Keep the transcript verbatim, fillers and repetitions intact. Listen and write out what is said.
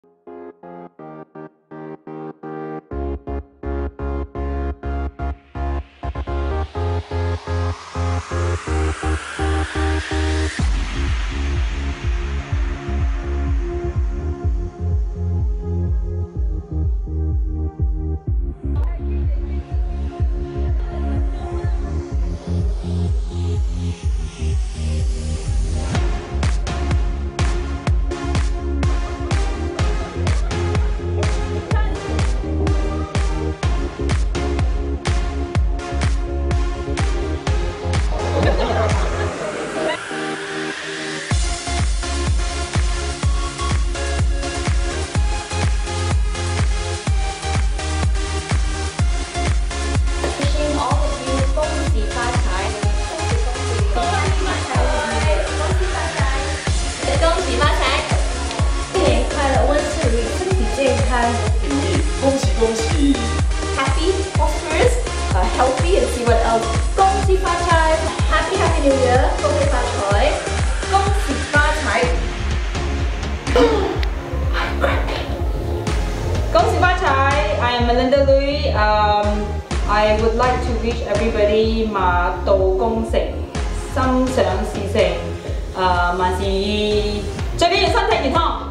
恭喜恭喜 ！Happy, prosperous, uh, healthy, and see what else. 恭喜发财 ！Happy Happy New Year！ 恭喜发财！恭喜发财！恭喜发财 ！I am Melinda Looi. Um, I would like to wish everybody 马到功成，心想事成，誒、呃、萬事最緊要身體健康。